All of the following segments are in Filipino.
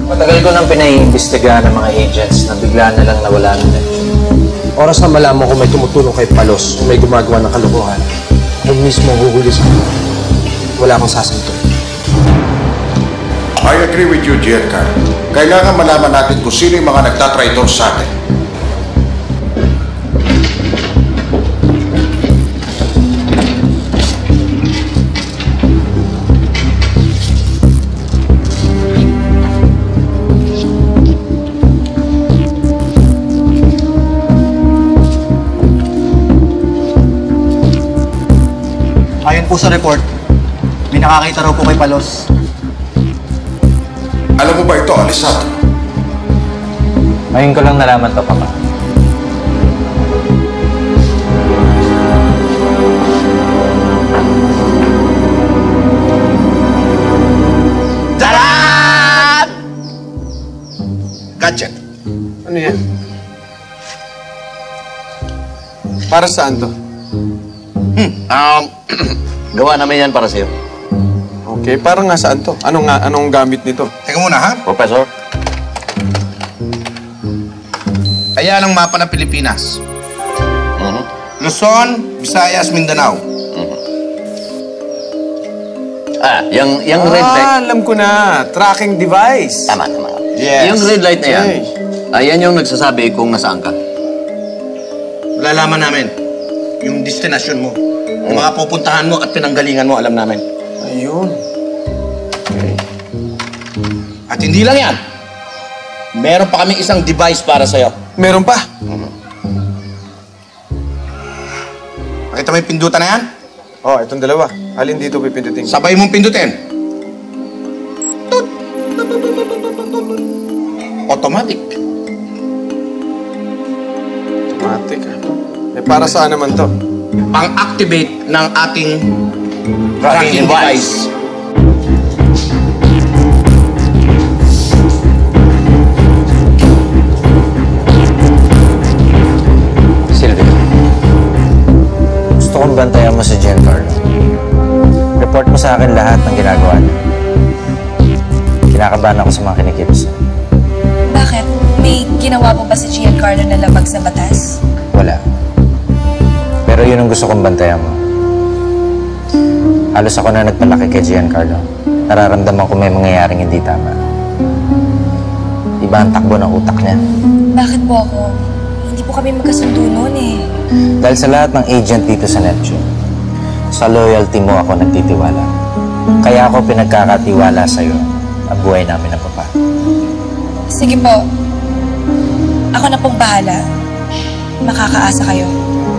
Matagal ko nang pinaiimbestigahan ng mga agents na bigla na lang nawala ng Neptune. Oras na malaman kung may tumutulong kay Palos o may gumagawa ng kalokohan, kung mismo huhuli sa kanya, wala akong sasanto. I agree with you, Giancarlo. Kailangan malaman natin kung sino yung mga nagtatraitor sa atin. Ayon po sa report, may nakakita raw po kay Palos. Alam mo ba ito, Alessandro? Ngayon ko lang nalaman to, Papa. Taran! Gotcha. Ano yan? Para saan to? Gawa namin yan para sa'yo. Okay, parang nga saan to? Anong gamit nito? Teka muna, ha? Professor? Ayan ang mapa ng Pilipinas. Luzon, Visayas, Mindanao. Yung red light. Alam ko na. Tracking device. Tama. Yes. Yung red light na yan, Okay. ayan yung nagsasabi kung nasaan ka. Lalaman namin yung destinasyon mo. Yung mga pupuntahan mo at pinanggalingan mo, alam namin. Ayun. Okay. At hindi lang yan. Meron pa kaming isang device para sa'yo. Meron pa? Nakita mo yung pindutan na yan? Oh, itong dalawa. Alin dito pipindutin? Sabay mong pindutin. Tut! Automatic. Automatic, ah. Eh, para saan naman to? Pang-activate ng ating tracking device. Silvia, gusto kong bantayan mo si Giancarlo. Report mo sa akin lahat ng ginagawa niya. Kinakabahan ako sa mga kinikilos. Bakit? May ginawa po ba si Giancarlo na labag sa batas? Wala. Pero yun ang gusto kong bantayan mo. Halos ako na nagpalaki kay Giancarlo. Nararamdaman ko may mangyayaring hindi tama. Iba ang takbo ng utak niya. Bakit po ako? Hindi po kami magkasundo noon eh. Dahil sa lahat ng agent dito sa Neptune, sa loyalty mo ako nagtitiwala. Kaya ako pinagkakatiwala sa'yo ang buhay namin ng Papa. Sige po. Ako na pong bahala. Makakaasa kayo.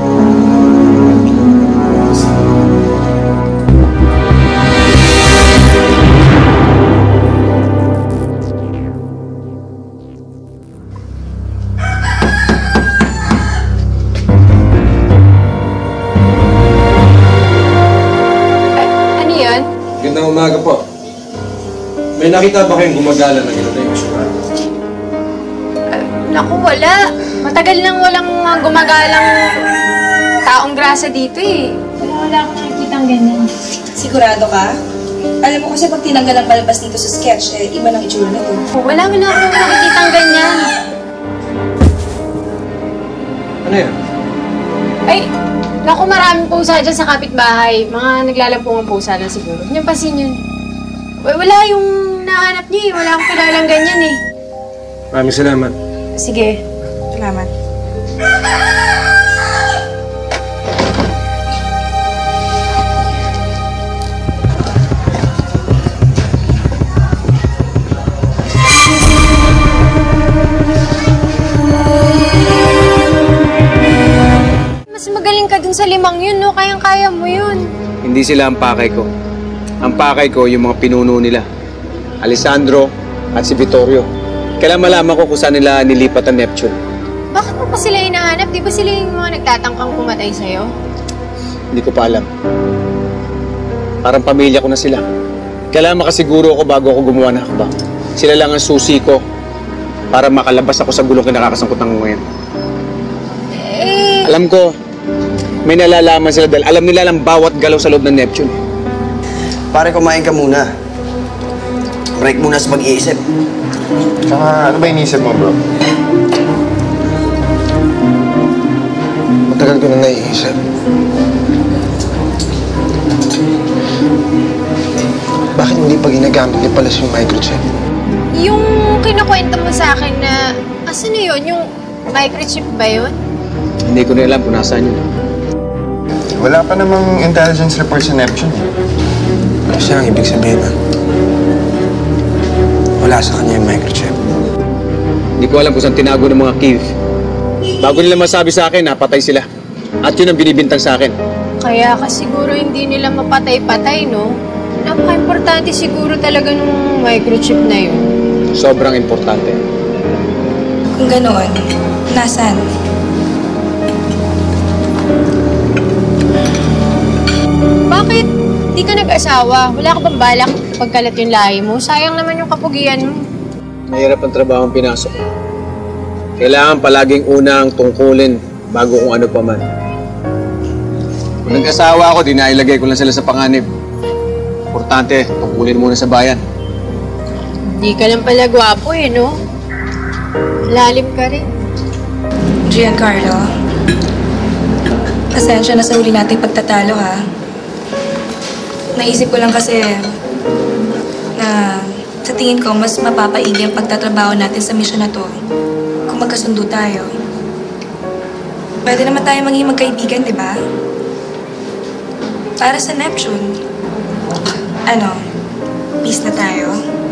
Ano yun? Gandang umaga po. May nakita ba kayong gumagala na gano'n yung syurado? Naku, wala. Matagal nang walang gumagalang taong grasa dito eh. Wala akong nakikitang ganyan. Sigurado ka? Alam mo kasi pag tinanggal ang palabas dito sa sketch, eh, iba ng itsura na to. Wala akong nakikitang ganyan. Ano yan? Ay, naku, maraming pusa dyan sa kapitbahay. Mga naglalampungang pusa na siguro. Yung pasin yun. Wala yung nahanap niyo eh. Wala akong kilalang ganyan eh. Maraming salamat. Sige. Salamat. Mas magaling ka dun sa limang yun, no? Kayang-kaya mo yun. Hindi sila ang pakay ko. Ang pakay ko yung mga pinuno nila. Alessandro at si Vittorio. Kailan malaman ko kung saan nila nilipat ang Neptune. Bakit mo pa sila hinahanap? Di ba sila yung mga nagtatangkang pumatay sa'yo? Hindi ko pa alam. Parang pamilya ko na sila. Kailangan makasiguro ako bago ako gumawa ng hakbang. Sila lang ang susi ko para makalabas ako sa gulong kinakasangkutan ko ngayon. Alam ko, may nalalaman sila dahil alam nila lang bawat galaw sa loob ng Neptune. Pare, kumain ka muna. Break muna sa pag-iisip. Tsaka, ano ba iniisip mo, bro? Matagal ko na naiisip. Bakit hindi pa ginagamit ni Palas yung microchip? Yung kinukwento mo sa akin na, asan na yun? Yung microchip ba yun? Hindi ko na alam kung nasaan yun. Wala pa namang intelligence report sa Neptune. Kasi ang ibig sabihin wala sa kanya yung microchip. Hindi ko alam kung saan tinago ng mga Kiev. Bago nila masabi sa akin, napatay sila. At yun ang binibintang sa akin. Kaya ka siguro hindi nila mapatay-patay, no? Napaka-importante siguro talaga nung microchip na yun. Sobrang importante. Kung ganoon, nasaan? Bakit? Di ka nag-asawa? Wala ka bang balak pagkalat yung lahi mo? Sayang naman yung kapugian mo. Mahirap ang trabaho ang pinasok. Kailangan palaging unang tungkulin bago kung ano pa man. Kung nag-asawa ako, di nailagay ko lang sila sa panganib. Importante, tungkulin muna sa bayan. Di ka lang pala gwapo eh, no? Lalim ka rin. Giancarlo, pasensya na sa huli nating pagtatalo, ha? Naisip ko lang kasi na sa tingin ko mas mapapaigi ang pagtatrabaho natin sa misyon na to kung magkasundo tayo. Pwede naman tayo maging magkaibigan, di ba? Para sa Neptune. Ano? Peace na tayo?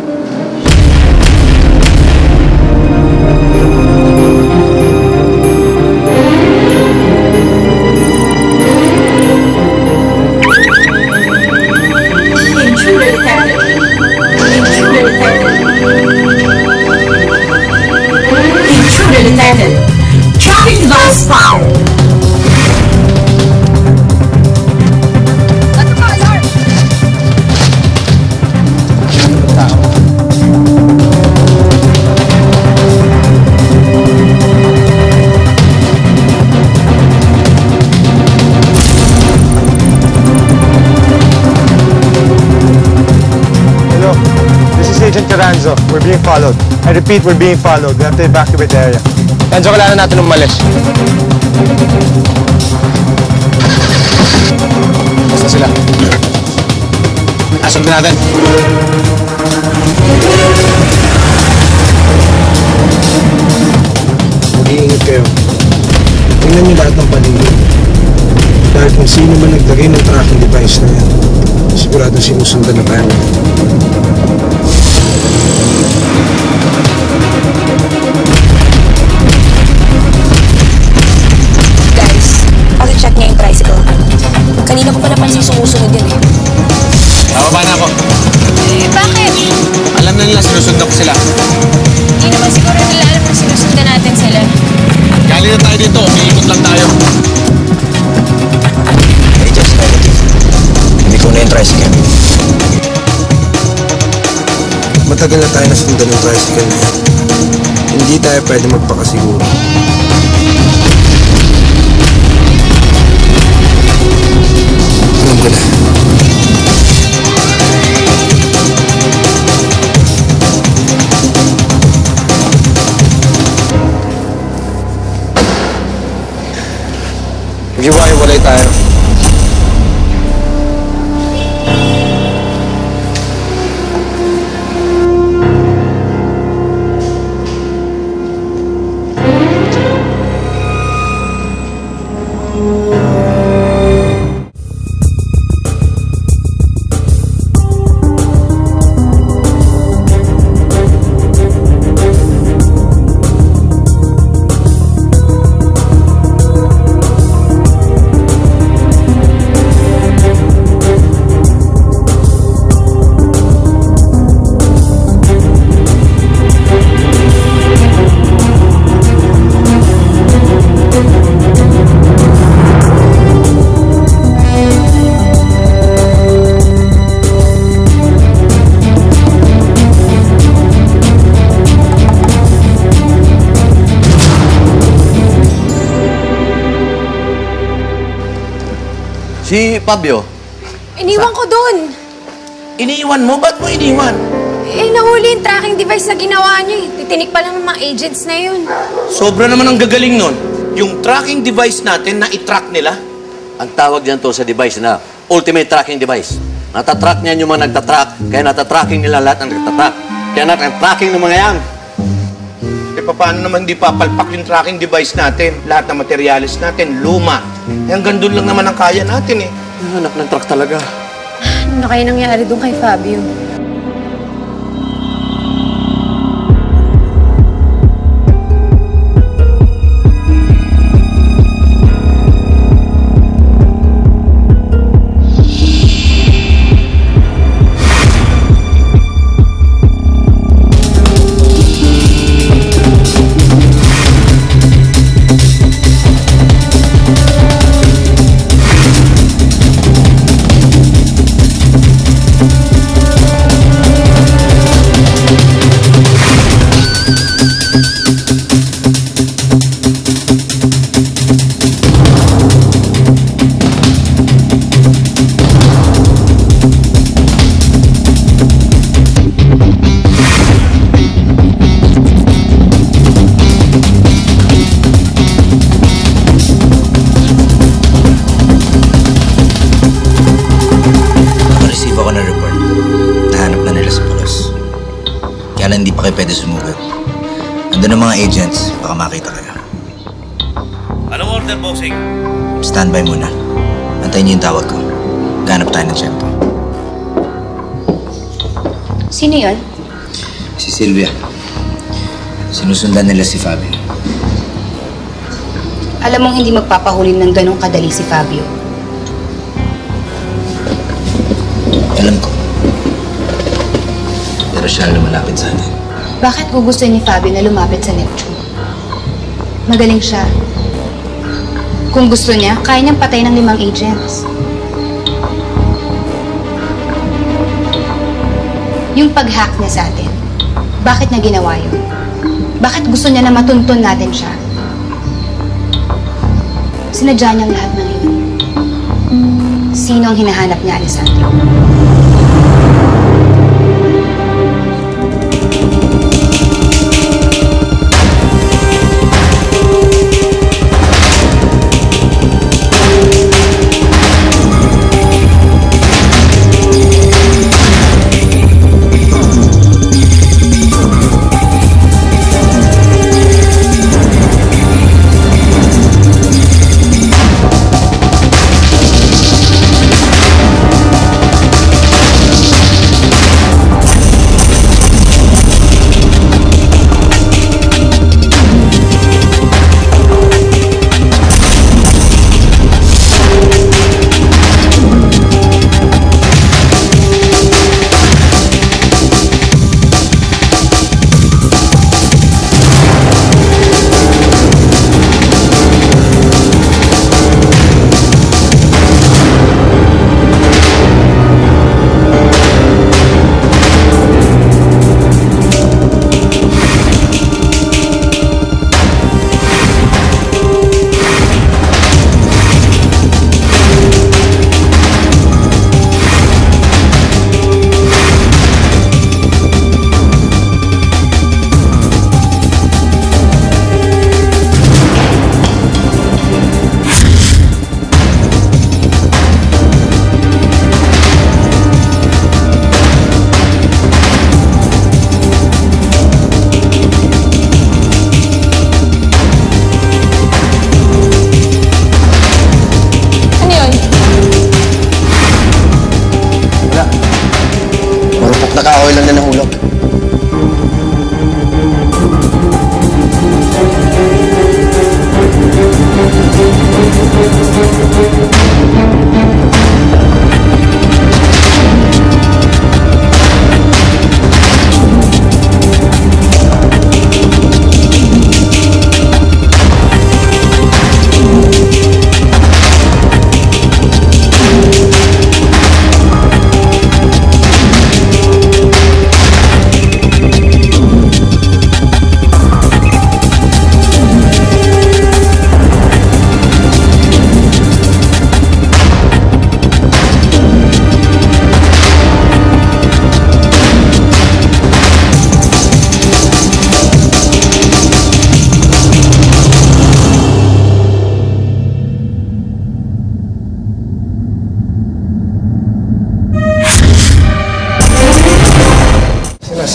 Traffic device spotted. Hello, this is Agent Carranzo. We're being followed. I repeat, we're being followed. We have to evacuate the area. Tanso, kailangan natin umalis. Basta sila. Asok natin. Mag-iingat kayo. Tingnan niyo lahat ng paligid. Dahil kung sino man naglagay ng tracking device na yan, siguradong sinusundan na tayo. Guys, check niya yung tricycle. Kanina ko pa napansin sumusunod yan eh. Bababa na ako. Eh, bakit? Alam na nila, sinusundan ko sila. Hindi naman siguro nila alam na sinusundan natin sila. Galing na tayo dito, umiikot lang tayo. Hey, just negative. Hindi ko na yung tricycle. Matagal na tayo nasundan ng tricycle na yan. Hindi tayo pwede magpakasiguro. Alam ko na. Mag-iwalay tayo. Si Fabio, Iniwan ko dun. iniiwan mo? Ba't mo iniwan? Nahuli yung tracking device na ginawa niyo eh. Titinik pa lang ng mga agents na yun. Sobra naman ang gagaling nun. Yung tracking device natin na i-track nila. Ang tawag diyan to sa device na ultimate tracking device. Natatrack niyan yung mga nagtatrack, kaya natatracking nila lahat ng nagtatrack. Kaya natatracking ng mga yan. E paano naman di papalpak yung tracking device natin? Lahat ng materialis natin, luma. Eh, hanggang doon lang naman ang kaya natin eh. Anak ng truck talaga. Ano na kaya nangyari doon kay Fabio? Hindi pa kayo pwede sumugod. Andun ang mga agents, baka makita kayo. Anong order, bossing? Standby muna. Antayin niyo yung tawag ko. Ganap tayo ng tiyempo. Sino yun? Si Sylvia. Sinusundan nila si Fabio. Alam mong hindi magpapahuli ng ganong kadali si Fabio. Alam ko. Pero siya lumalapit sa atin. Bakit gugustuhin ni Fabio na lumapit sa Neptune? Magaling siya. Kung gusto niya, kaya niyang patay ng 5 agents. Yung pag-hack niya sa atin, bakit niya ginawa yun? Bakit gusto niya na matuntun natin siya? Sinadya niyang lahat ng yun. Sino ang hinahanap niya, Alessandro?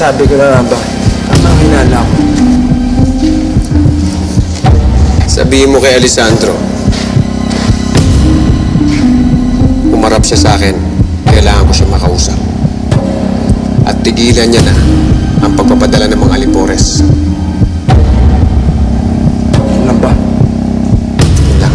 Sinasabi ko na nga ba? Tama ang hinala ko. Sabihin mo kay Alessandro, umarap siya sa akin, kailangan ko siya makausap. At tigilan niya na ang pagpapadala ng mga alipores. Ano ba? Yun lang.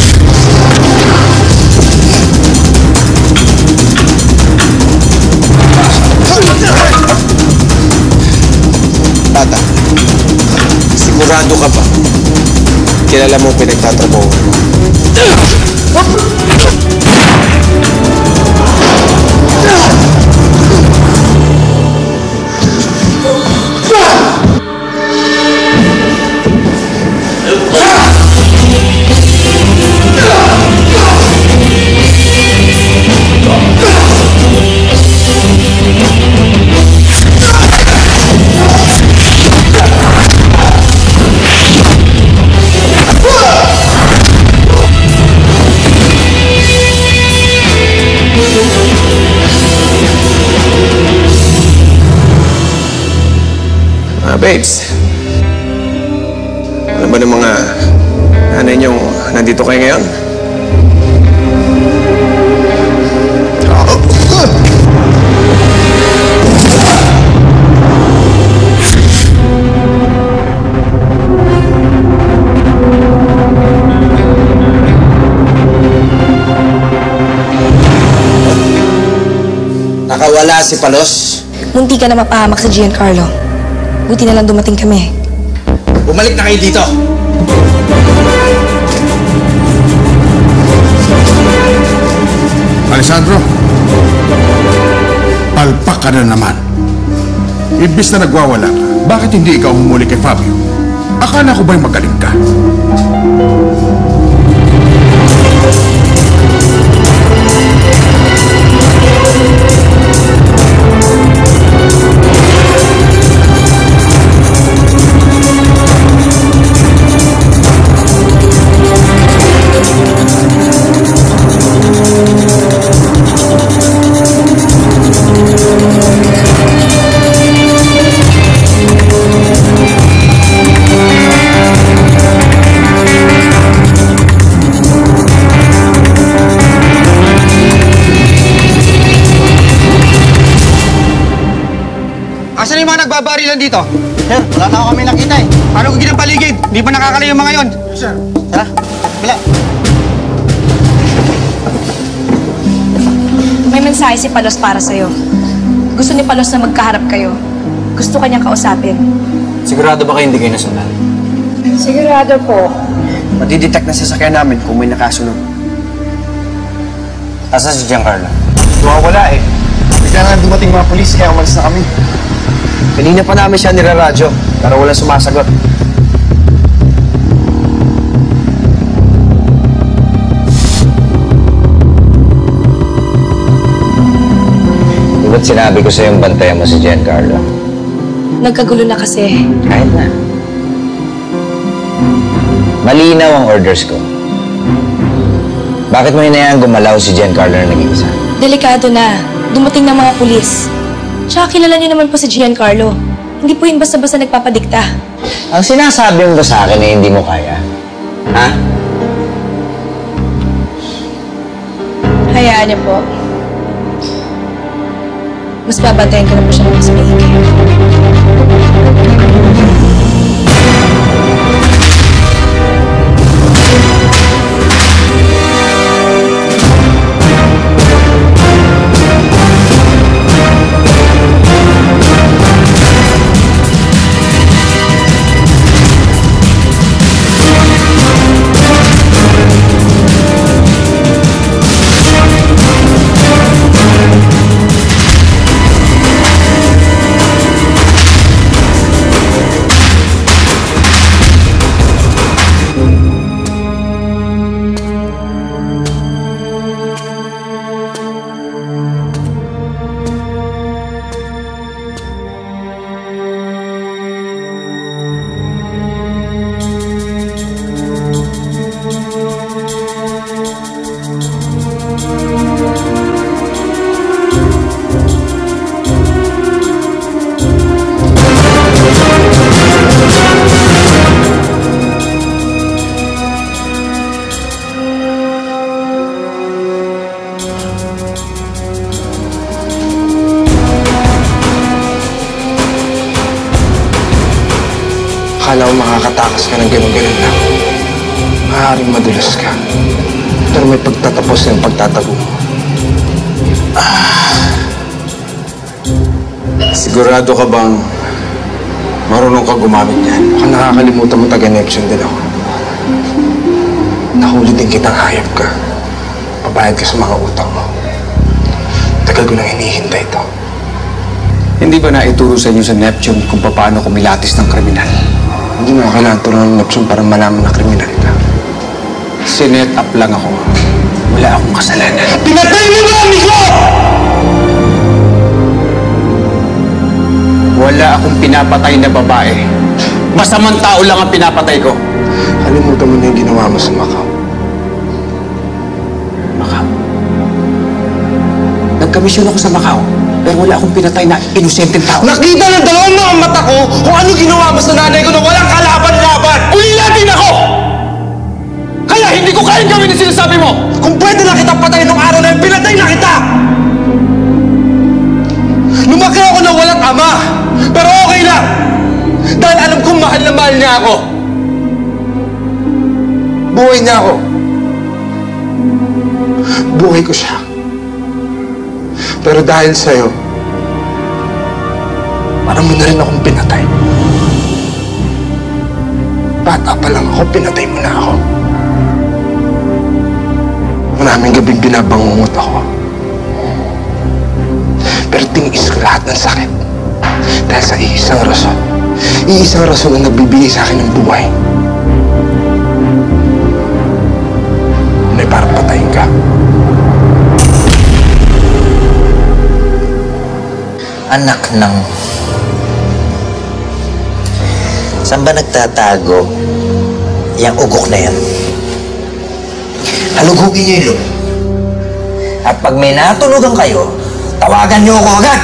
Tata, sigurado ka ba? Kilala mo ang pinagtatrabaho mo? Babes, ano ba ng mga nanay niyong nandito kayo ngayon? Nakawala si Palos. Munti ka na mapahamak sa Giancarlo. Buti na lang dumating kami. Bumalik na kayo dito. Alessandro, palpak ka na naman. Imbis na nagwawala ka, bakit hindi ikaw humuli kay Fabio? Akala ko ba'y magaling ka? Asan yung mga nagbabarilan dito? Sir, wala na ako kami nakita eh. Paano ko ginang paligid? Hindi pa nakakalayo yung mga yon. Sir. Tara, bila. May mensahe si Palos para sa'yo. Gusto ni Palos na magkaharap kayo. Gusto kanyang kausapin. Sigurado ba kayo hindi kayo nasundan? Sigurado po. Madidetect na sasakyan namin kung may nakasunod. Asa si Giancarlo? Wala eh. Bigla nga dumating mga polis kaya umalis na kami. Kanina pa namin siya niraradyo, pero walang sumasagot. Di ba't sinabi ko sa'yo yung bantayan mo si Giancarlo? Nagkagulo na kasi. Kahit na. Malinaw ang orders ko. Bakit mo hinayaan gumalaw si Giancarlo na nag-iisa? Delikado na. Dumating ng mga pulis. Tsaka kilala niyo naman po si Giancarlo. Hindi po yun basta-basta nagpapadikta. Ang sinasabi mo ba sa akin na hindi mo kaya? Ha? Hayaan niyo po. Mas babantayan ko na po siya ng mas maigi. Akala ko makakatakas ka ng ganun-ganun lang. Maaaring madulas ka. Pero may pagtatapos ng pagtatago mo. Sigurado ka bang marunong ka gumamit yan? Baka nakakalimutan mo taga-Neptune din ako. Nahuli din kitang hayop ka. Pabayad ka sa mga utang mo. Tagal ko nang hinihintay ito. Hindi ba naituro sa inyo sa Neptune kung paano kumilatis ng kriminal? Hindi mo kailangan turuan ng Neptune para malaman na kriminal ka. Sinet up lang ako. Wala akong kasalanan. Pinatay mo ba, amigo? Wala akong pinapatay na babae. Masamang tao lang ang pinapatay ko. Kalimutan mo na yung ginawa mo sa Macau. Macau? Nagkamisyon ako sa Macau, pero wala akong pinatay na inosenteng tao. Nakita ng dalawang mga mata ko kung ano ginawa mo sa nanay ko na walang kalaban-laban! Ulila din ako! Kaya hindi ko kayang gawin ang sinasabi mo! Kung pwede na kitang patayin nung araw na yun, pinatay na kita! Lumaki ako na walang ama, pero okay lang! Dahil alam kong mahal na mahal niya ako. Buhay niya ako. Buhay ko siya. Pero dahil sa'yo, parang mo na rin akong pinatay. Bata pa lang ako, pinatay mo na ako. Maraming gabing binabangungot ako. Pero tiniis ko lahat ng sakit. Dahil sa iisang rason. Iisang rason na nagbibigay sa akin ng buhay. May parang patayin ka. Anak ng... Saan ba nagtatago yung ugok na yan? Halugugin niyo yung loob. At pag may natulogan kayo, tawagan niyo ako agad!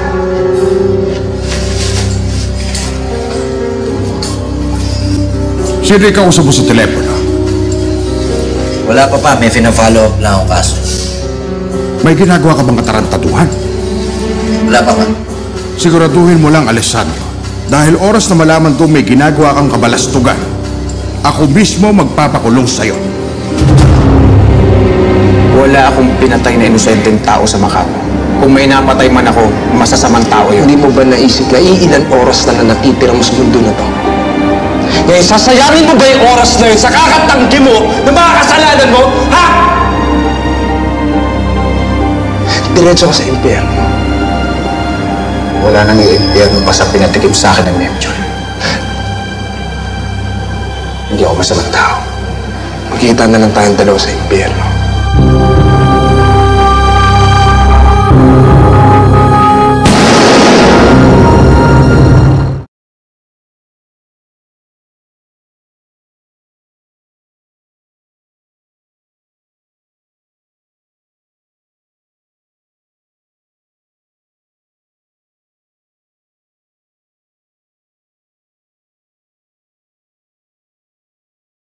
Sino ikaw usap mo sa telepono? Wala pa, may fina-follow up lang ako kaso. May ginagawa ka bang katarantaduhan? Wala pa. Siguraduhin mo lang, Alessandro. Dahil oras na malaman kong may ginagawa kang kabalastugan, ako mismo magpapakulong sa'yo. Wala akong pinatay na inosenteng tao sa Macau. Kung may napatay man ako, masasamang tao yun. Hindi mo ba naisip na iilan oras na natitira mo sa mundo na to? Ngayon, sasayangin mo ba yung oras na yun sa kakatanggi mo na mga kasalanan mo? Ha? Diretso ka sa impyerno. Wala nang impyerno pa sa pinatikim sa akin ng Neptune. Hindi ako masamang tao. Magkita na lang tayong dalawa sa impyerno.